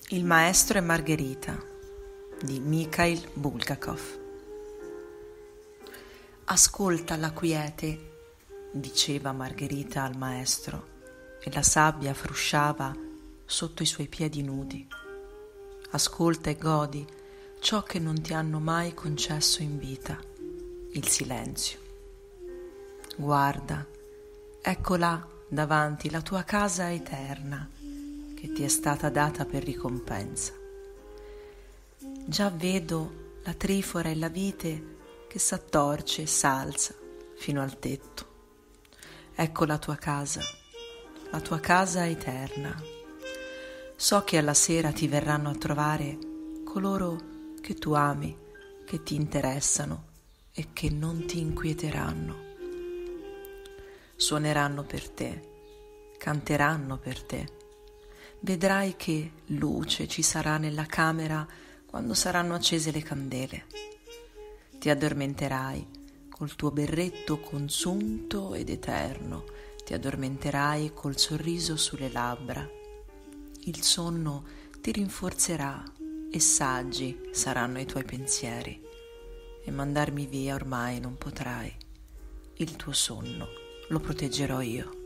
Il maestro e Margherita di Mikhail Bulgakov. Ascolta la quiete, diceva Margherita al maestro, e la sabbia frusciava sotto i suoi piedi nudi. Ascolta e godi ciò che non ti hanno mai concesso in vita, il silenzio. Guarda, ecco là davanti la tua casa eterna, che ti è stata data per ricompensa. Già vedo la trifora e la vite che s'attorce e s'alza fino al tetto. Ecco la tua casa eterna. So che alla sera ti verranno a trovare coloro che tu ami, che ti interessano e che non ti inquieteranno. Suoneranno per te, canteranno per te. Vedrai che luce ci sarà nella camera quando saranno accese le candele. Ti addormenterai col tuo berretto consunto ed eterno, ti addormenterai col sorriso sulle labbra. Il sonno ti rinforzerà e saggi saranno i tuoi pensieri, e mandarmi via ormai non potrai. Il tuo sonno lo proteggerò io.